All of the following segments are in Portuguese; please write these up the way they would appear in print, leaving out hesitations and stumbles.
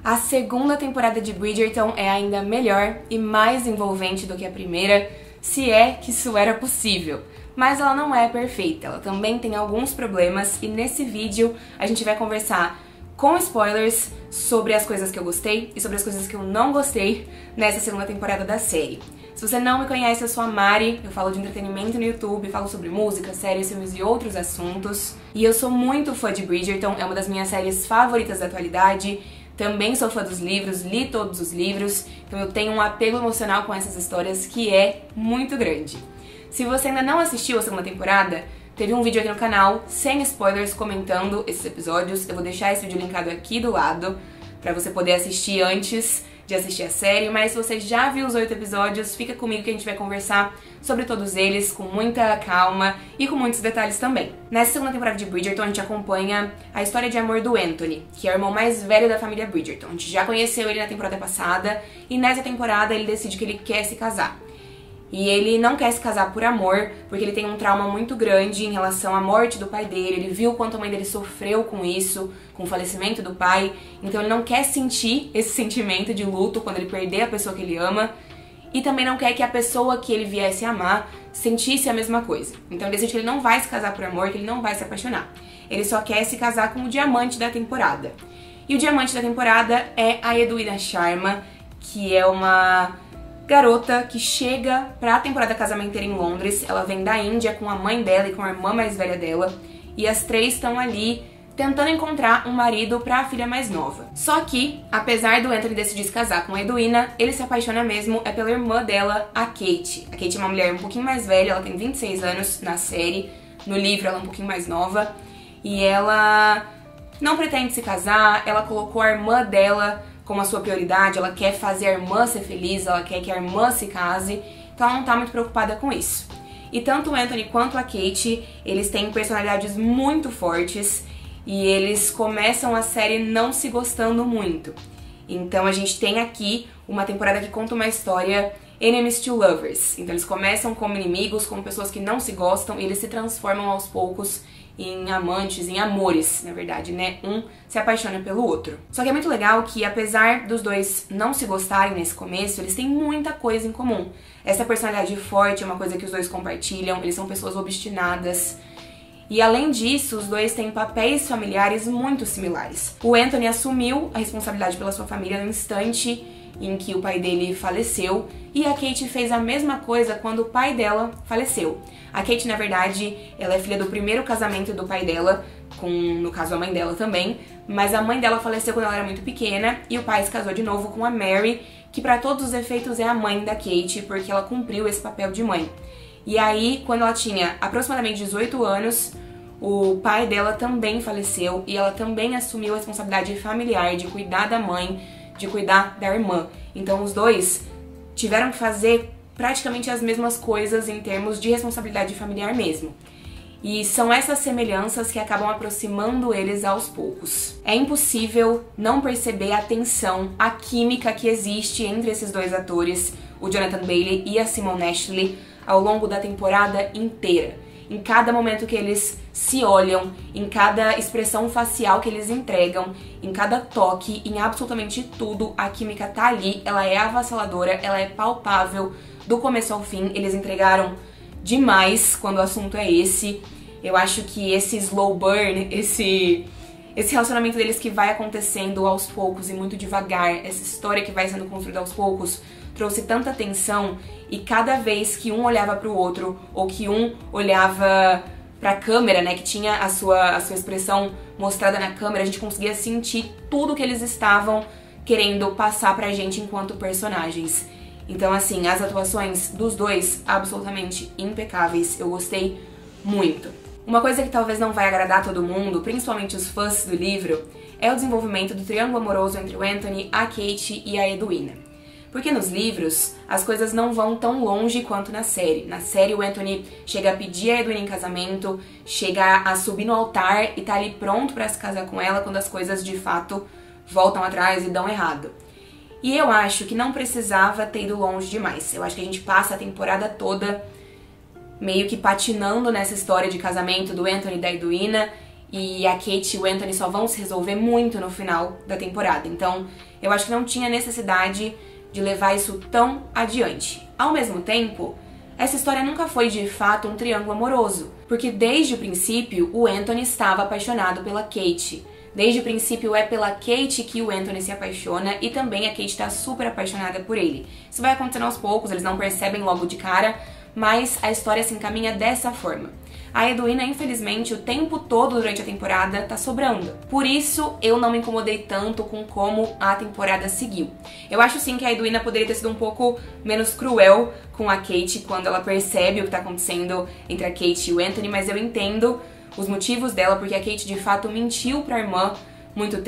A segunda temporada de Bridgerton é ainda melhor e mais envolvente do que a primeira, se é que isso era possível. Mas ela não é perfeita, ela também tem alguns problemas e nesse vídeo a gente vai conversar com spoilers sobre as coisas que eu gostei e sobre as coisas que eu não gostei nessa segunda temporada da série. Se você não me conhece, eu sou a Mari, eu falo de entretenimento no YouTube, falo sobre música, séries, filmes e outros assuntos. E eu sou muito fã de Bridgerton, é uma das minhas séries favoritas da atualidade. Também sou fã dos livros, li todos os livros, então eu tenho um apego emocional com essas histórias que é muito grande. Se você ainda não assistiu a segunda temporada, teve um vídeo aqui no canal, sem spoilers, comentando esses episódios. Eu vou deixar esse vídeo linkado aqui do lado, pra você poder assistir antes de assistir a série. Mas se você já viu os 8 episódios, fica comigo que a gente vai conversar sobre todos eles com muita calma e com muitos detalhes também. Nessa segunda temporada de Bridgerton, a gente acompanha a história de amor do Anthony, que é o irmão mais velho da família Bridgerton. A gente já conheceu ele na temporada passada, e nessa temporada ele decide que ele quer se casar. E ele não quer se casar por amor, porque ele tem um trauma muito grande em relação à morte do pai dele. Ele viu quanto a mãe dele sofreu com isso, com o falecimento do pai. Então ele não quer sentir esse sentimento de luto quando ele perder a pessoa que ele ama. E também não quer que a pessoa que ele viesse amar sentisse a mesma coisa. Então ele decide que ele não vai se casar por amor, que ele não vai se apaixonar. Ele só quer se casar com o diamante da temporada. E o diamante da temporada é a Edwina Sharma, que é uma garota que chega pra temporada casamenteira em Londres. Ela vem da Índia com a mãe dela e com a irmã mais velha dela, e as três estão ali tentando encontrar um marido pra filha mais nova. Só que, apesar do Anthony decidir se casar com a Edwina, ele se apaixona mesmo é pela irmã dela, a Kate. A Kate é uma mulher um pouquinho mais velha, ela tem 26 anos na série, no livro ela é um pouquinho mais nova, e ela não pretende se casar. Ela colocou a irmã dela como a sua prioridade, ela quer fazer a irmã ser feliz, ela quer que a irmã se case, então ela não tá muito preocupada com isso. E tanto o Anthony quanto a Kate, eles têm personalidades muito fortes e eles começam a série não se gostando muito. Então a gente tem aqui uma temporada que conta uma história enemies to lovers. Então eles começam como inimigos, como pessoas que não se gostam, e eles se transformam aos poucos em amantes, em amores, na verdade, né? Um se apaixona pelo outro. Só que é muito legal que, apesar dos dois não se gostarem nesse começo, eles têm muita coisa em comum. Essa personalidade forte é uma coisa que os dois compartilham, eles são pessoas obstinadas. E além disso, os dois têm papéis familiares muito similares. O Anthony assumiu a responsabilidade pela sua família no instante em que o pai dele faleceu, e a Kate fez a mesma coisa quando o pai dela faleceu. A Kate, na verdade, ela é filha do primeiro casamento do pai dela, com, no caso, a mãe dela também, mas a mãe dela faleceu quando ela era muito pequena, e o pai se casou de novo com a Mary, que para todos os efeitos é a mãe da Kate, porque ela cumpriu esse papel de mãe. E aí, quando ela tinha aproximadamente 18 anos, o pai dela também faleceu, e ela também assumiu a responsabilidade familiar de cuidar da mãe, de cuidar da irmã. Então os dois tiveram que fazer praticamente as mesmas coisas em termos de responsabilidade familiar mesmo. E são essas semelhanças que acabam aproximando eles aos poucos. É impossível não perceber a tensão, a química que existe entre esses dois atores, o Jonathan Bailey e a Simone Ashley, ao longo da temporada inteira. Em cada momento que eles se olham, em cada expressão facial que eles entregam, em cada toque, em absolutamente tudo, a química tá ali, ela é avassaladora, ela é palpável, do começo ao fim. Eles entregaram demais quando o assunto é esse. Eu acho que esse slow burn, esse relacionamento deles que vai acontecendo aos poucos e muito devagar, essa história que vai sendo construída aos poucos, trouxe tanta tensão, e cada vez que um olhava pro outro, ou que um olhava pra câmera, né, que tinha a sua expressão mostrada na câmera, a gente conseguia sentir tudo que eles estavam querendo passar pra gente enquanto personagens. Então, assim, as atuações dos dois, absolutamente impecáveis, eu gostei muito. Uma coisa que talvez não vai agradar todo mundo, principalmente os fãs do livro, é o desenvolvimento do triângulo amoroso entre o Anthony, a Kate e a Edwina. Porque nos livros, as coisas não vão tão longe quanto na série. Na série, o Anthony chega a pedir a Edwina em casamento, chega a subir no altar e tá ali pronto pra se casar com ela quando as coisas, de fato, voltam atrás e dão errado. E eu acho que não precisava ter ido longe demais. Eu acho que a gente passa a temporada toda meio que patinando nessa história de casamento do Anthony e da Edwina, e a Kate e o Anthony só vão se resolver muito no final da temporada. Então, eu acho que não tinha necessidade de levar isso tão adiante. Ao mesmo tempo, essa história nunca foi de fato um triângulo amoroso, porque desde o princípio o Anthony estava apaixonado pela Kate. Desde o princípio é pela Kate que o Anthony se apaixona e também a Kate está super apaixonada por ele. Isso vai acontecendo aos poucos, eles não percebem logo de cara, mas a história se encaminha dessa forma. A Edwina, infelizmente, o tempo todo durante a temporada tá sobrando. Por isso, eu não me incomodei tanto com como a temporada seguiu. Eu acho sim que a Edwina poderia ter sido um pouco menos cruel com a Kate quando ela percebe o que tá acontecendo entre a Kate e o Anthony, mas eu entendo os motivos dela, porque a Kate de fato mentiu pra irmã por muito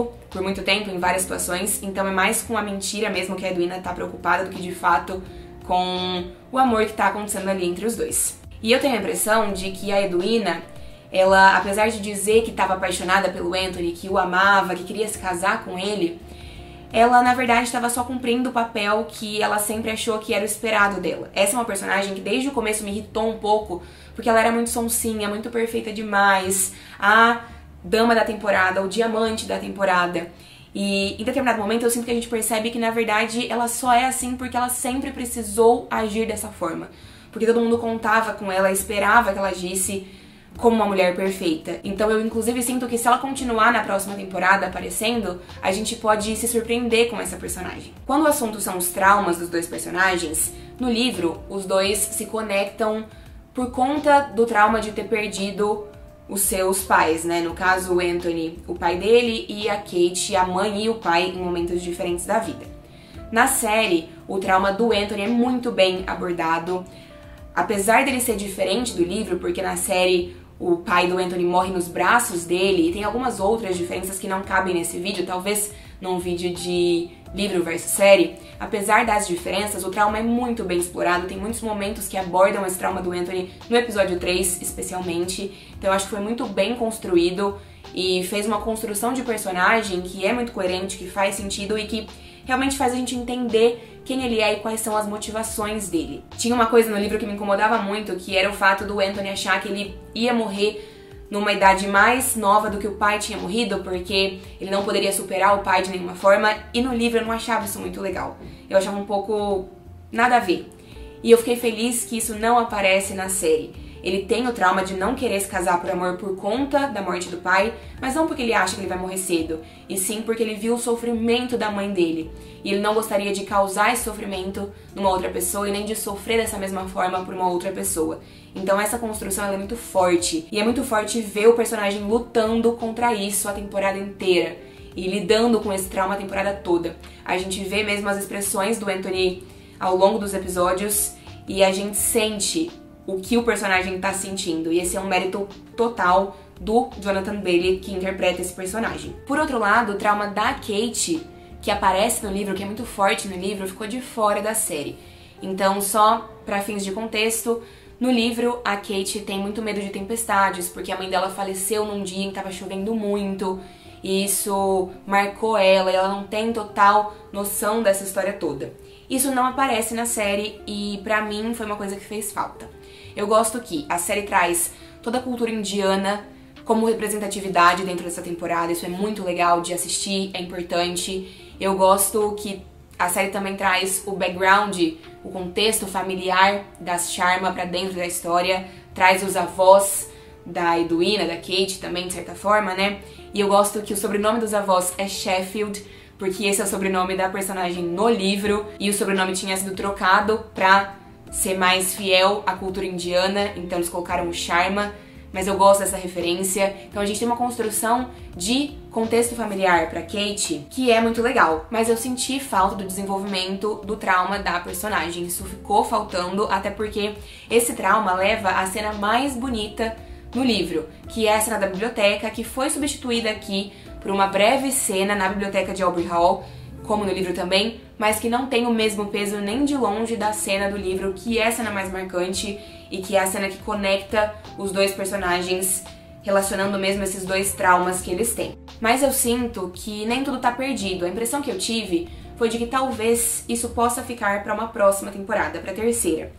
tempo, em várias situações, então é mais com a mentira mesmo que a Edwina tá preocupada do que de fato com o amor que tá acontecendo ali entre os dois. E eu tenho a impressão de que a Edwina, ela, apesar de dizer que estava apaixonada pelo Anthony, que o amava, que queria se casar com ele, ela na verdade estava só cumprindo o papel que ela sempre achou que era o esperado dela. Essa é uma personagem que desde o começo me irritou um pouco, porque ela era muito sonsinha, muito perfeita demais, a dama da temporada, o diamante da temporada. E em determinado momento eu sinto que a gente percebe que na verdade ela só é assim porque ela sempre precisou agir dessa forma. Porque todo mundo contava com ela, esperava que ela agisse como uma mulher perfeita. Então eu inclusive sinto que se ela continuar na próxima temporada aparecendo, a gente pode se surpreender com essa personagem. Quando o assunto são os traumas dos dois personagens, no livro os dois se conectam por conta do trauma de ter perdido os seus pais, né? No caso, o Anthony, o pai dele, e a Kate, a mãe e o pai, em momentos diferentes da vida. Na série, o trauma do Anthony é muito bem abordado. Apesar dele ser diferente do livro, porque na série o pai do Anthony morre nos braços dele, e tem algumas outras diferenças que não cabem nesse vídeo, talvez num vídeo de livro versus série. Apesar das diferenças, o trauma é muito bem explorado, tem muitos momentos que abordam esse trauma do Anthony no episódio 3, especialmente. Então eu acho que foi muito bem construído e fez uma construção de personagem que é muito coerente, que faz sentido e que realmente faz a gente entender quem ele é e quais são as motivações dele. Tinha uma coisa no livro que me incomodava muito, que era o fato do Anthony achar que ele ia morrer numa idade mais nova do que o pai tinha morrido, porque ele não poderia superar o pai de nenhuma forma, e no livro eu não achava isso muito legal. Eu achava um pouco nada a ver. E eu fiquei feliz que isso não aparece na série. Ele tem o trauma de não querer se casar por amor por conta da morte do pai, mas não porque ele acha que ele vai morrer cedo, e sim porque ele viu o sofrimento da mãe dele. E ele não gostaria de causar esse sofrimento numa outra pessoa e nem de sofrer dessa mesma forma por uma outra pessoa. Então essa construção ela é muito forte. E é muito forte ver o personagem lutando contra isso a temporada inteira. E lidando com esse trauma a temporada toda. A gente vê mesmo as expressões do Anthony ao longo dos episódios e a gente sente o que o personagem tá sentindo. E esse é um mérito total do Jonathan Bailey, que interpreta esse personagem. Por outro lado, o trauma da Kate, que aparece no livro, que é muito forte no livro, ficou de fora da série. Então, só para fins de contexto, no livro a Kate tem muito medo de tempestades, porque a mãe dela faleceu num dia em que tava chovendo muito, e isso marcou ela, e ela não tem total noção dessa história toda. Isso não aparece na série e pra mim foi uma coisa que fez falta. Eu gosto que a série traz toda a cultura indiana como representatividade dentro dessa temporada, isso é muito legal de assistir, é importante. Eu gosto que a série também traz o background, o contexto familiar das Sharma pra dentro da história, traz os avós da Edwina, da Kate também, de certa forma, né? E eu gosto que o sobrenome dos avós é Sheffield, porque esse é o sobrenome da personagem no livro, e o sobrenome tinha sido trocado pra ser mais fiel à cultura indiana, então eles colocaram o Sharma, mas eu gosto dessa referência. Então a gente tem uma construção de contexto familiar pra Kate que é muito legal, mas eu senti falta do desenvolvimento do trauma da personagem. Isso ficou faltando, até porque esse trauma leva à cena mais bonita no livro, que é a cena da biblioteca, que foi substituída aqui por uma breve cena na biblioteca de Aubrey Hall, como no livro também, mas que não tem o mesmo peso nem de longe da cena do livro, que é a cena mais marcante e que é a cena que conecta os dois personagens, relacionando mesmo esses dois traumas que eles têm. Mas eu sinto que nem tudo tá perdido. A impressão que eu tive foi de que talvez isso possa ficar para uma próxima temporada, para a terceira.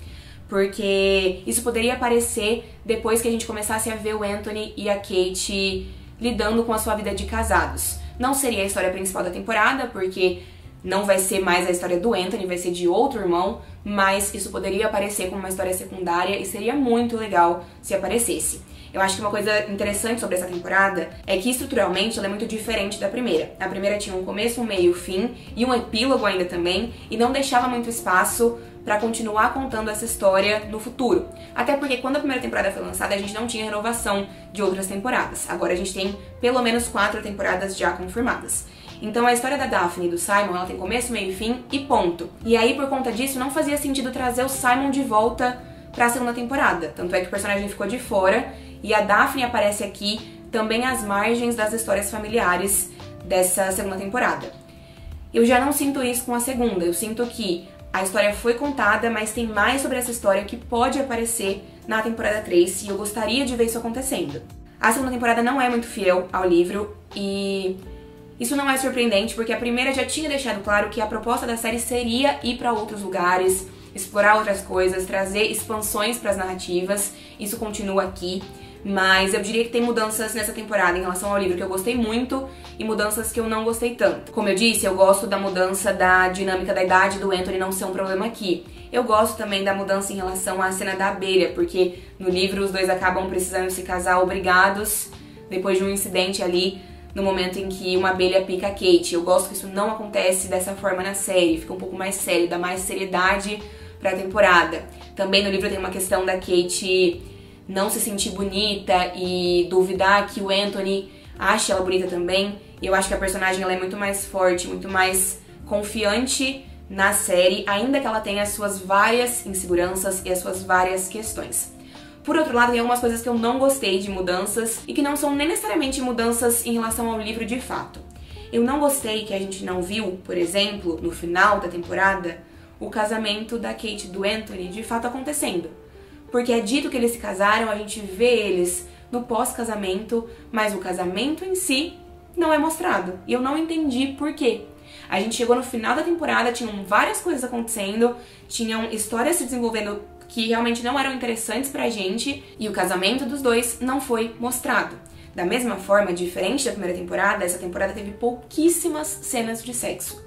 porque isso poderia aparecer depois que a gente começasse a ver o Anthony e a Kate lidando com a sua vida de casados. Não seria a história principal da temporada, porque não vai ser mais a história do Anthony, vai ser de outro irmão, mas isso poderia aparecer como uma história secundária e seria muito legal se aparecesse. Eu acho que uma coisa interessante sobre essa temporada é que estruturalmente ela é muito diferente da primeira. A primeira tinha um começo, um meio, fim e um epílogo ainda também, e não deixava muito espaço pra continuar contando essa história no futuro. Até porque quando a primeira temporada foi lançada, a gente não tinha renovação de outras temporadas. Agora a gente tem pelo menos 4 temporadas já confirmadas. Então a história da Daphne e do Simon, ela tem começo, meio e fim e ponto. E aí, por conta disso, não fazia sentido trazer o Simon de volta pra segunda temporada. Tanto é que o personagem ficou de fora e a Daphne aparece aqui também às margens das histórias familiares dessa segunda temporada. Eu já não sinto isso com a segunda. Eu sinto que a história foi contada, mas tem mais sobre essa história que pode aparecer na temporada 3 e eu gostaria de ver isso acontecendo. A segunda temporada não é muito fiel ao livro e isso não é surpreendente, porque a primeira já tinha deixado claro que a proposta da série seria ir para outros lugares, explorar outras coisas, trazer expansões para as narrativas. Isso continua aqui, mas eu diria que tem mudanças nessa temporada em relação ao livro que eu gostei muito e mudanças que eu não gostei tanto. Como eu disse, eu gosto da mudança da dinâmica da idade do Anthony não ser um problema aqui. Eu gosto também da mudança em relação à cena da abelha, porque no livro os dois acabam precisando se casar obrigados depois de um incidente ali no momento em que uma abelha pica a Kate. Eu gosto que isso não acontece dessa forma na série, fica um pouco mais sério, dá mais seriedade pra temporada. Também no livro tem uma questão da Kate não se sentir bonita e duvidar que o Anthony ache ela bonita também. E eu acho que a personagem ela é muito mais forte, muito mais confiante na série, ainda que ela tenha as suas várias inseguranças e as suas várias questões. Por outro lado, tem algumas coisas que eu não gostei de mudanças e que não são nem necessariamente mudanças em relação ao livro de fato. Eu não gostei que a gente não viu, por exemplo, no final da temporada, o casamento da Kate e do Anthony de fato acontecendo. Porque é dito que eles se casaram, a gente vê eles no pós-casamento, mas o casamento em si não é mostrado. E eu não entendi por quê. A gente chegou no final da temporada, tinham várias coisas acontecendo, tinham histórias se desenvolvendo que realmente não eram interessantes pra gente, e o casamento dos dois não foi mostrado. Da mesma forma, diferente da primeira temporada, essa temporada teve pouquíssimas cenas de sexo.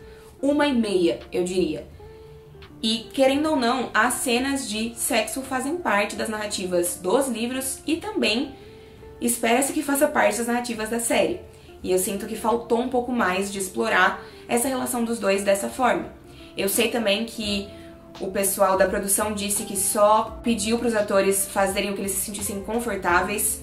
1,5, eu diria. E, querendo ou não, as cenas de sexo fazem parte das narrativas dos livros e também espera-se que faça parte das narrativas da série. E eu sinto que faltou um pouco mais de explorar essa relação dos dois dessa forma. Eu sei também que o pessoal da produção disse que só pediu para os atores fazerem o que eles se sentissem confortáveis,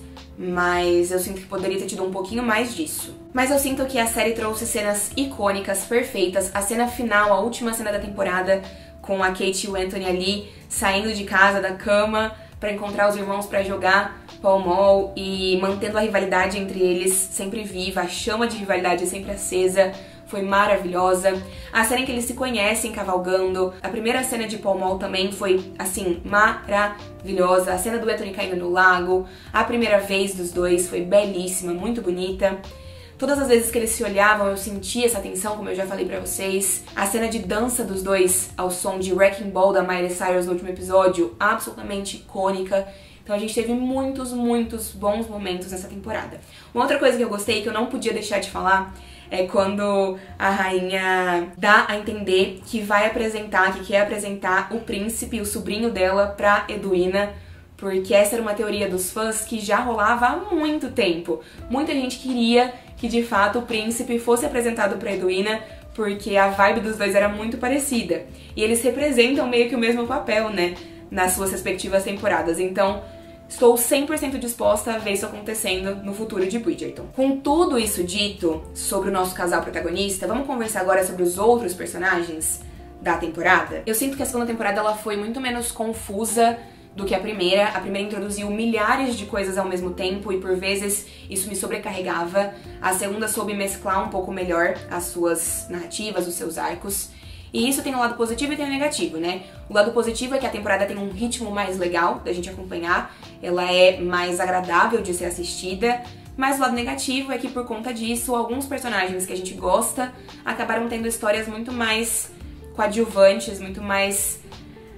mas eu sinto que poderia ter tido um pouquinho mais disso. Mas eu sinto que a série trouxe cenas icônicas, perfeitas. A cena final, a última cena da temporada, com a Kate e o Anthony ali saindo de casa, da cama, para encontrar os irmãos para jogar Pall Mall e mantendo a rivalidade entre eles sempre viva, a chama de rivalidade sempre acesa. Foi maravilhosa. A cena em que eles se conhecem cavalgando. A primeira cena de Pall Mall também foi, assim, maravilhosa. A cena do Anthony caindo no lago. A primeira vez dos dois foi belíssima, muito bonita. Todas as vezes que eles se olhavam, eu sentia essa tensão, como eu já falei pra vocês. A cena de dança dos dois ao som de Wrecking Ball da Miley Cyrus no último episódio, absolutamente icônica. Então a gente teve muitos bons momentos nessa temporada. Uma outra coisa que eu gostei, que eu não podia deixar de falar, é quando a rainha dá a entender que vai apresentar, que quer apresentar o príncipe, o sobrinho dela, pra Edwina, porque essa era uma teoria dos fãs que já rolava há muito tempo. Muita gente queria que de fato o príncipe fosse apresentado pra Edwina, porque a vibe dos dois era muito parecida. E eles representam meio que o mesmo papel, né, nas suas respectivas temporadas. Então, estou 100% disposta a ver isso acontecendo no futuro de Bridgerton. Com tudo isso dito sobre o nosso casal protagonista, vamos conversar agora sobre os outros personagens da temporada? Eu sinto que a segunda temporada ela foi muito menos confusa do que a primeira. A primeira introduziu milhares de coisas ao mesmo tempo e por vezes isso me sobrecarregava. A segunda soube mesclar um pouco melhor as suas narrativas, os seus arcos. E isso tem um lado positivo e tem um negativo, né? O lado positivo é que a temporada tem um ritmo mais legal da gente acompanhar, ela é mais agradável de ser assistida, mas o lado negativo é que por conta disso, alguns personagens que a gente gosta acabaram tendo histórias muito mais coadjuvantes, muito mais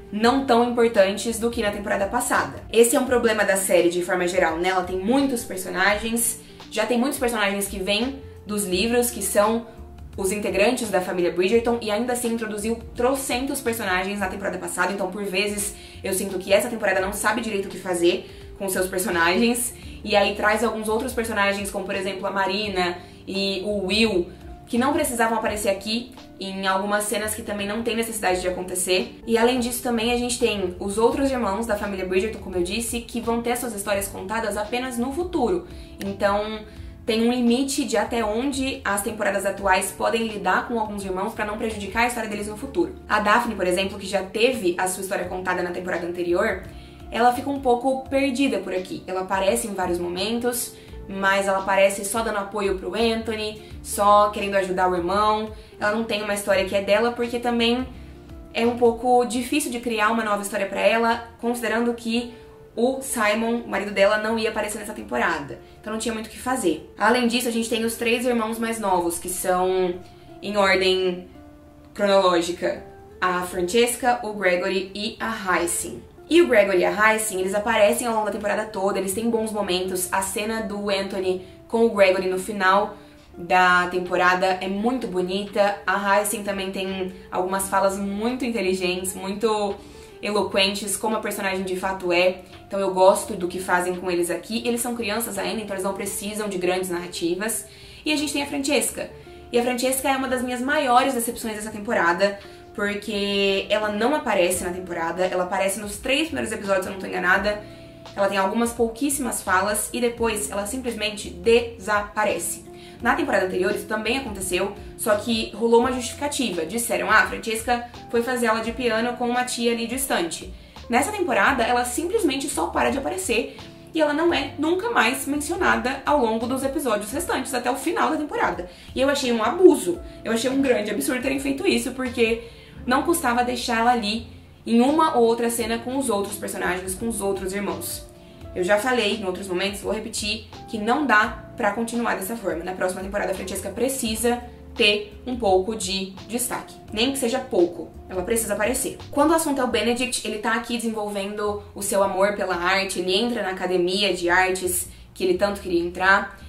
não tão importantes do que na temporada passada. Esse é um problema da série de forma geral, né? Ela tem muitos personagens, já tem muitos personagens que vêm dos livros, que são os integrantes da família Bridgerton, e ainda assim introduziu trocentos personagens na temporada passada, então por vezes eu sinto que essa temporada não sabe direito o que fazer com seus personagens, e aí traz alguns outros personagens, como por exemplo a Marina e o Will, que não precisavam aparecer aqui, em algumas cenas que também não tem necessidade de acontecer. E além disso também a gente tem os outros irmãos da família Bridgerton, como eu disse, que vão ter suas histórias contadas apenas no futuro. Então tem um limite de até onde as temporadas atuais podem lidar com alguns irmãos para não prejudicar a história deles no futuro. A Daphne, por exemplo, que já teve a sua história contada na temporada anterior, ela fica um pouco perdida por aqui. Ela aparece em vários momentos, mas ela aparece só dando apoio pro Anthony, só querendo ajudar o irmão. Ela não tem uma história que é dela, porque também é um pouco difícil de criar uma nova história pra ela, considerando que o Simon, o marido dela, não ia aparecer nessa temporada. Então não tinha muito o que fazer. Além disso, a gente tem os 3 irmãos mais novos, que são, em ordem cronológica, a Francesca, o Gregory e a Hyacinth. E o Gregory e a Hyacinth, eles aparecem ao longo da temporada toda, eles têm bons momentos. A cena do Anthony com o Gregory no final da temporada é muito bonita. A Hyacinth também tem algumas falas muito inteligentes, muito eloquentes, como a personagem de fato é. Então eu gosto do que fazem com eles aqui. Eles são crianças ainda, então eles não precisam de grandes narrativas. E a gente tem a Francesca. E a Francesca é uma das minhas maiores decepções dessa temporada, porque ela não aparece na temporada, ela aparece nos 3 primeiros episódios, se eu não tô enganada. Ela tem algumas pouquíssimas falas e depois ela simplesmente desaparece. Na temporada anterior isso também aconteceu, só que rolou uma justificativa. Disseram, a Francesca foi fazer aula de piano com uma tia ali distante. Nessa temporada ela simplesmente só para de aparecer e ela não é nunca mais mencionada ao longo dos episódios restantes, até o final da temporada. E eu achei um abuso, eu achei um grande absurdo terem feito isso, porque não custava deixar ela ali em uma ou outra cena com os outros personagens, com os outros irmãos. Eu já falei em outros momentos, vou repetir, que não dá pra continuar dessa forma. Na próxima temporada a Francesca precisa ter um pouco de destaque. Nem que seja pouco, ela precisa aparecer. Quando o assunto é o Benedict, ele tá aqui desenvolvendo o seu amor pela arte, ele entra na academia de artes que ele tanto queria entrar.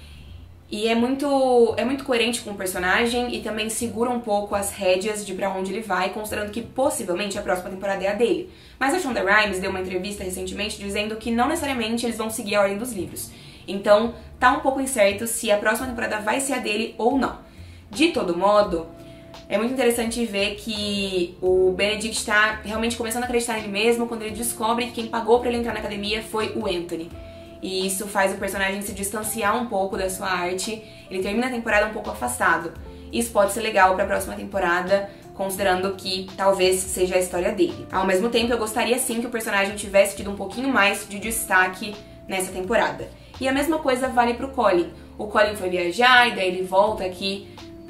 E é muito coerente com o personagem e também segura um pouco as rédeas de pra onde ele vai, considerando que possivelmente a próxima temporada é a dele. Mas a Shonda Rhimes deu uma entrevista recentemente dizendo que não necessariamente eles vão seguir a ordem dos livros. Então tá um pouco incerto se a próxima temporada vai ser a dele ou não. De todo modo, é muito interessante ver que o Benedict tá realmente começando a acreditar nele mesmo quando ele descobre que quem pagou pra ele entrar na academia foi o Anthony. E isso faz o personagem se distanciar um pouco da sua arte. Ele termina a temporada um pouco afastado. Isso pode ser legal pra próxima temporada, considerando que talvez seja a história dele. Ao mesmo tempo, eu gostaria sim que o personagem tivesse tido um pouquinho mais de destaque nessa temporada. E a mesma coisa vale pro Colin. O Colin foi viajar e daí ele volta aqui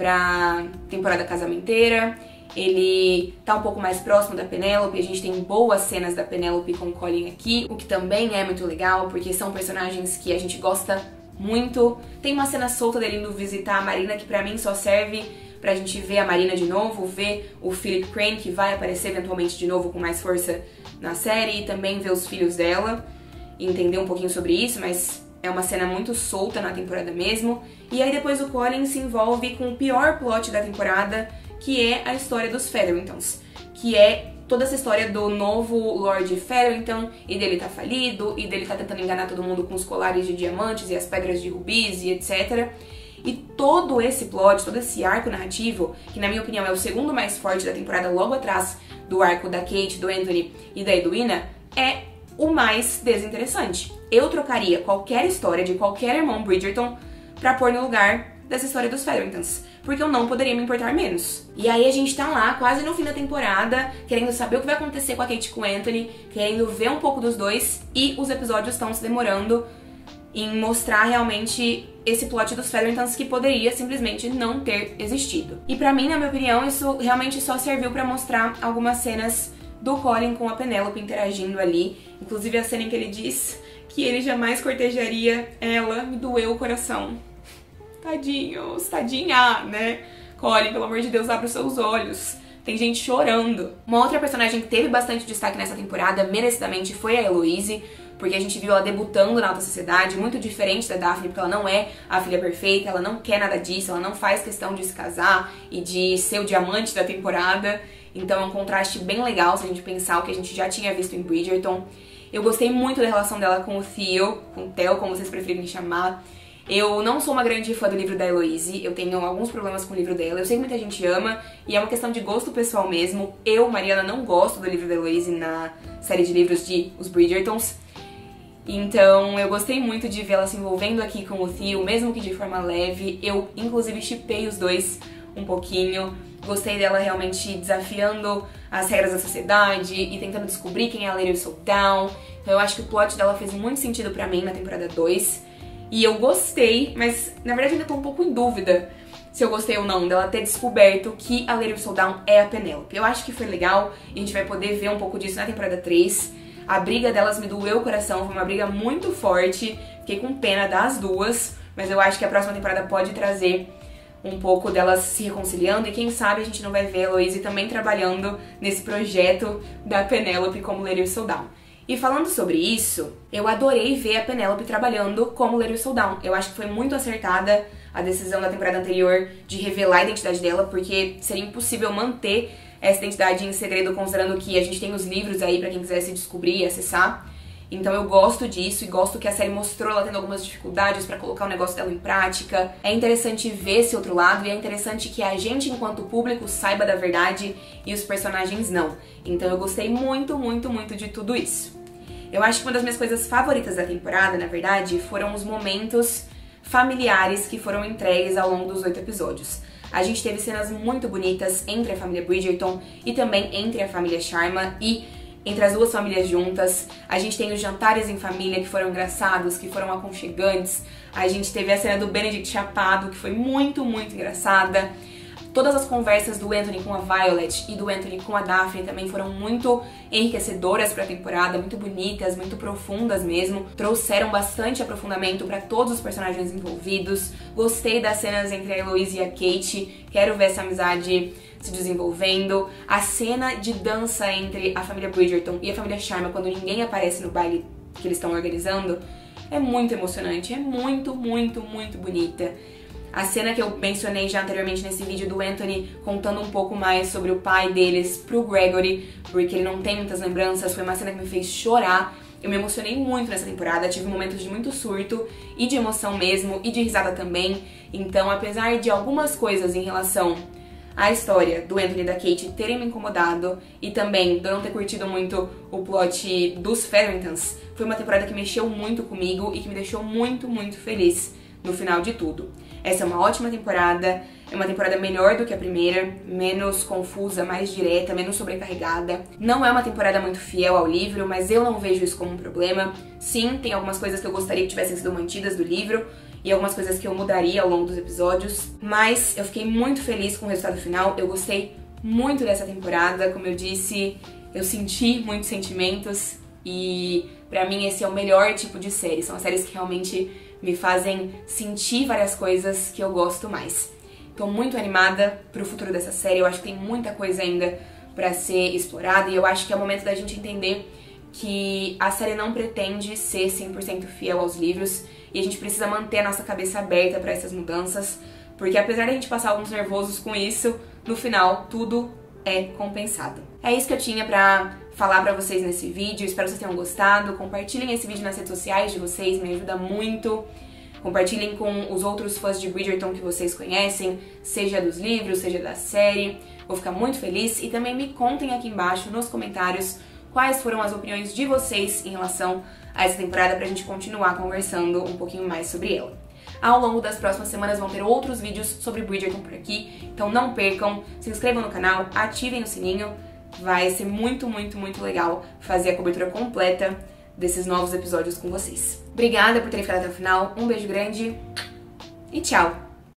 pra temporada casamenteira. Ele tá um pouco mais próximo da Penélope, a gente tem boas cenas da Penélope com o Colin aqui, o que também é muito legal, porque são personagens que a gente gosta muito. Tem uma cena solta dele indo visitar a Marina, que pra mim só serve pra gente ver a Marina de novo, ver o Philip Crane, que vai aparecer eventualmente de novo com mais força na série, e também ver os filhos dela, e entender um pouquinho sobre isso, mas é uma cena muito solta na temporada mesmo. E aí depois o Colin se envolve com o pior plot da temporada, que é a história dos Featheringtons, que é toda essa história do novo Lord Featherington, e dele tá falido, e dele tá tentando enganar todo mundo com os colares de diamantes e as pedras de rubis e etc. E todo esse plot, todo esse arco narrativo, que na minha opinião é o segundo mais forte da temporada, logo atrás do arco da Kate, do Anthony e da Edwina, é o mais desinteressante. Eu trocaria qualquer história de qualquer irmão Bridgerton pra pôr no lugar dessa história dos Featheringtons, porque eu não poderia me importar menos. E aí a gente tá lá, quase no fim da temporada, querendo saber o que vai acontecer com a Kate e com o Anthony, querendo ver um pouco dos dois, e os episódios estão se demorando em mostrar realmente esse plot dos Featheringtons que poderia simplesmente não ter existido. E pra mim, na minha opinião, isso realmente só serviu pra mostrar algumas cenas do Colin com a Penélope interagindo ali, inclusive a cena em que ele diz que ele jamais cortejaria ela, me doeu o coração. Tadinhos, tadinha, né? Colin, pelo amor de Deus, abre os seus olhos. tem gente chorando. Uma outra personagem que teve bastante destaque nessa temporada, merecidamente, foi a Heloise, porque a gente viu ela debutando na alta sociedade, muito diferente da Daphne, porque ela não é a filha perfeita, ela não quer nada disso, ela não faz questão de se casar e de ser o diamante da temporada. Então é um contraste bem legal se a gente pensar o que a gente já tinha visto em Bridgerton. Eu gostei muito da relação dela com o Theo, como vocês preferirem me chamar. Eu não sou uma grande fã do livro da Heloise, eu tenho alguns problemas com o livro dela, eu sei que muita gente ama, e é uma questão de gosto pessoal mesmo. Eu, Mariana, não gosto do livro da Heloise na série de livros de Os Bridgertons. Então eu gostei muito de vê-la se envolvendo aqui com o Theo, mesmo que de forma leve. Eu, inclusive, shippei os dois um pouquinho. Gostei dela realmente desafiando as regras da sociedade e tentando descobrir quem é a Lady Soldown. Então eu acho que o plot dela fez muito sentido pra mim na temporada 2. E eu gostei, mas na verdade ainda tô um pouco em dúvida se eu gostei ou não dela ter descoberto que a Lady Soldown é a Penélope. Eu acho que foi legal e a gente vai poder ver um pouco disso na temporada 3. A briga delas me doeu o coração, foi uma briga muito forte. Fiquei com pena das duas, mas eu acho que a próxima temporada pode trazer um pouco delas se reconciliando e quem sabe a gente não vai ver a Heloise também trabalhando nesse projeto da Penélope como Lady Soldown. E falando sobre isso, eu adorei ver a Penélope trabalhando como Lady Soldown. Eu acho que foi muito acertada a decisão da temporada anterior de revelar a identidade dela, porque seria impossível manter essa identidade em segredo, considerando que a gente tem os livros aí pra quem quiser se descobrir e acessar. Então eu gosto disso e gosto que a série mostrou ela tendo algumas dificuldades pra colocar o negócio dela em prática. É interessante ver esse outro lado e é interessante que a gente, enquanto público, saiba da verdade e os personagens não. Então eu gostei muito, muito, muito de tudo isso. Eu acho que uma das minhas coisas favoritas da temporada, na verdade, foram os momentos familiares que foram entregues ao longo dos 8 episódios. A gente teve cenas muito bonitas entre a família Bridgerton e também entre a família Sharma e entre as duas famílias juntas. A gente tem os jantares em família que foram engraçados, que foram aconchegantes. A gente teve a cena do Benedict chapado, que foi muito, muito engraçada. Todas as conversas do Anthony com a Violet e do Anthony com a Daphne também foram muito enriquecedoras para a temporada, muito bonitas, muito profundas mesmo. Trouxeram bastante aprofundamento para todos os personagens envolvidos. Gostei das cenas entre a Heloise e a Kate, quero ver essa amizade se desenvolvendo. A cena de dança entre a família Bridgerton e a família Sharma, quando ninguém aparece no baile que eles estão organizando, é muito emocionante, é muito, muito, muito bonita. A cena que eu mencionei já anteriormente nesse vídeo do Anthony contando um pouco mais sobre o pai deles pro Gregory, porque ele não tem muitas lembranças, foi uma cena que me fez chorar. Eu me emocionei muito nessa temporada, tive momentos de muito surto e de emoção mesmo, e de risada também. Então, apesar de algumas coisas em relação à história do Anthony e da Kate terem me incomodado, e também de eu não ter curtido muito o plot dos Featheringtons, foi uma temporada que mexeu muito comigo e que me deixou muito, muito feliz no final de tudo. Essa é uma ótima temporada, é uma temporada melhor do que a primeira, menos confusa, mais direta, menos sobrecarregada. Não é uma temporada muito fiel ao livro, mas eu não vejo isso como um problema. Sim, tem algumas coisas que eu gostaria que tivessem sido mantidas do livro e algumas coisas que eu mudaria ao longo dos episódios, mas eu fiquei muito feliz com o resultado final. Eu gostei muito dessa temporada, como eu disse, eu senti muitos sentimentos e pra mim esse é o melhor tipo de série. São as séries que realmente me fazem sentir várias coisas que eu gosto mais. Tô muito animada pro futuro dessa série, eu acho que tem muita coisa ainda pra ser explorada e eu acho que é o momento da gente entender que a série não pretende ser 100% fiel aos livros e a gente precisa manter a nossa cabeça aberta pra essas mudanças, porque apesar da gente passar alguns nervosos com isso, no final tudo é compensado. É isso que eu tinha pra falar pra vocês nesse vídeo, espero que vocês tenham gostado. Compartilhem esse vídeo nas redes sociais de vocês, me ajuda muito. Compartilhem com os outros fãs de Bridgerton que vocês conhecem, seja dos livros, seja da série. Vou ficar muito feliz e também me contem aqui embaixo nos comentários quais foram as opiniões de vocês em relação a essa temporada pra gente continuar conversando um pouquinho mais sobre ela. Ao longo das próximas semanas vão ter outros vídeos sobre Bridgerton por aqui, então não percam, se inscrevam no canal, ativem o sininho, vai ser muito, muito, muito legal fazer a cobertura completa desses novos episódios com vocês. Obrigada por terem ficado até o final, um beijo grande e tchau!